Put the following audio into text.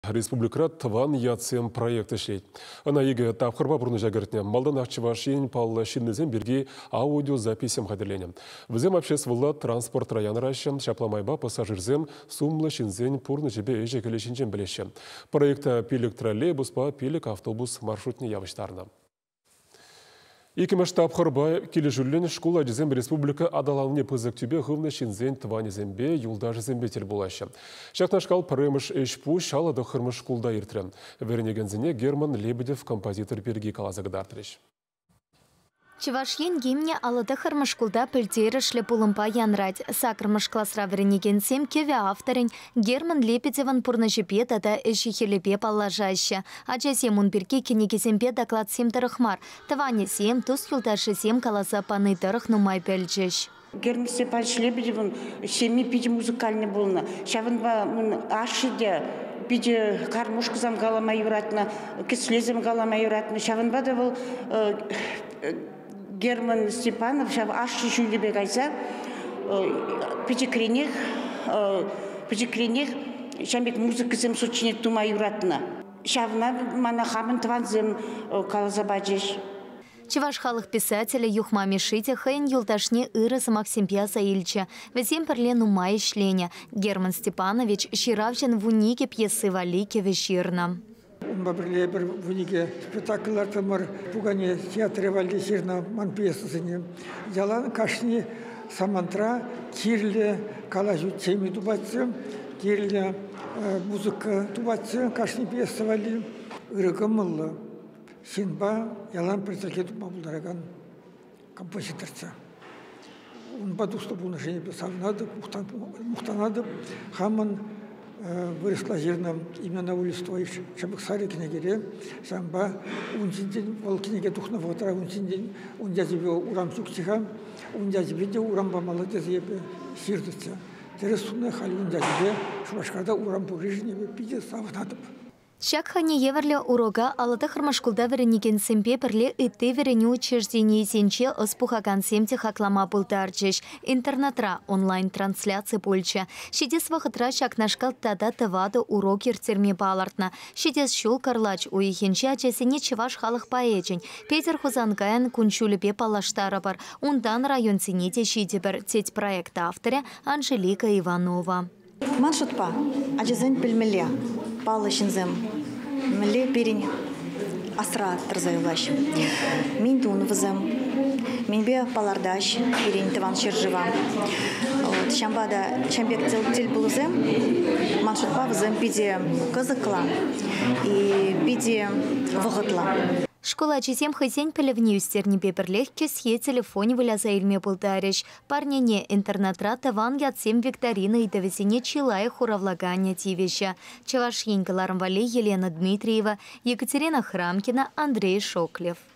Республика Тван Яцем проекты шлейт. Она еге тапқырба бұрны жагертіне малдан ақчывашын палла шиннезен бірге аудиозаписем қадырленем. Візем обществолла транспорт район райшым шапламайба пассажирзем сумлы шинзен пұрны жебе ежекелі шинжен білеші. Проекта пилік троллейбус па пилік автобус маршрутне явыштарына. Икімі штаб қырбай келі жүрлен школа жезем республика адалауне пызык түбе ғывны шинзен тване зембе юлда жезембе тел болашы. Шақнашқал парымыш эшпу шалады қырмыш школда иртірі. Вернегензіне Герман Лебедев композитор берге калазагдартырыш. Чевашьен гимне алады хырмышкулда пілдері шлепулымпа янрать. Сакрмыш классра веренегенсем кеве авторын Герман Лебедеван пурнажепе тада эшихелепе паллажаще. Аджасем унберге кенегесемпе доклад сем тарыхмар. Таване сем тус юлдашы сем каласа паны тарых нумай пельджеш. Герман Степанович Лебедеван семи пиди музыкальный болна. Шавынба ашиде пиди кармушкызам галамай юратна, кислезем галамай юратна. Шавынба да был Герман Степанов, шав аши жюлебе гайза, пичекренех, шамбек музыкызем сочинет тума юратна. Шавна манахамын тванзем калазабаджеш. Чеваш халық писателя Юхма Мишите хайын юлдашне ырыз Максимпия Заильча. Везем перлену май шленя. Герман Степанович ширавжен в унике пьесы валике вечерна. Бабрле бір вуниге спектакльлар тамар пугане театре валдесирна ман пьесасыне. Ялан кашни самантра кирле калажу теми тубатсы, кирле музыка тубатсы, кашни пьеса вали ырыгымылы. Синба ялан представитель мабулдараган композиторца. Он подустал был нажение писал надо, мухтанадо, хаман выросла жирным именно на улице твоих шабаксари княгире, самба унсиндин волкинеге духного утра унсиндин ундязибе урамсук тиха, ундязибе урамба молодец ебе сирдится. Тересунная хали ундязибе швашкада урам погрежнебе пиде савнадып. Шакхане еверле урога алады хырмашкулда веренеген семпе перле итте верене учреждение сенче ыспухаган семте хаклама пултарчеш. Интернетра онлайн-трансляция польча. Шидес вахытра шакнашкал тада тывады урок ертерме балартна. Шидес шул карлач уихенче ачесене чеваш халық паэчен. Петер Хузангаян кунчулепе палаштара бар. Ундан район сенете шидебір теть проекта авторя Анжелика Иванова. Маршрутпа ачесен пельмеле. Палышынзем мле перень асра трзаюлаш. Мин тун вызем. Минбе палардаш перень тыван шержива. Шамбада шамбек тел булузем. Маршрутпа вызем пиде кызыкла и пиде вғытла. Школа чесем хызен пелевни үстерни пеперлех кесье телефоне выляза илме пултариш. Парнене интернетра таван ятсем викторина и тавесене чилай хуравлагания тивеща. Чеваш еңгіларым вали Елена Дмитриева, Екатерина Храмкина, Андрей Шоклев.